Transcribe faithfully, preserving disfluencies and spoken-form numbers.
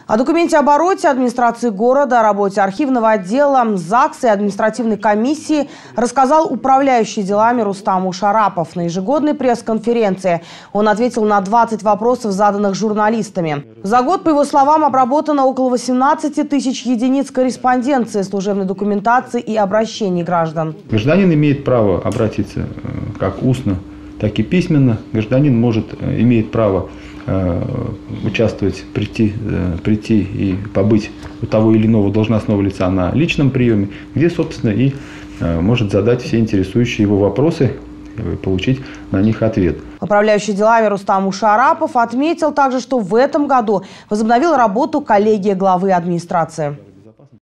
О документе-обороте администрации города, о работе архивного отдела, ЗАГСа и административной комиссии рассказал управляющий делами Рустам Ушарапов на ежегодной пресс-конференции. Он ответил на двадцать вопросов, заданных журналистами. За год, по его словам, обработано около восемнадцати тысяч единиц корреспонденции, служебной документации и обращений граждан. Гражданин имеет право обратиться как устно, так и письменно. Гражданин может, имеет право участвовать, прийти, прийти и побыть у того или иного должностного лица на личном приеме, где, собственно, и может задать все интересующие его вопросы и получить на них ответ. Управляющий делами Рустам Ушарапов отметил также, что в этом году возобновил работу коллегия главы администрации.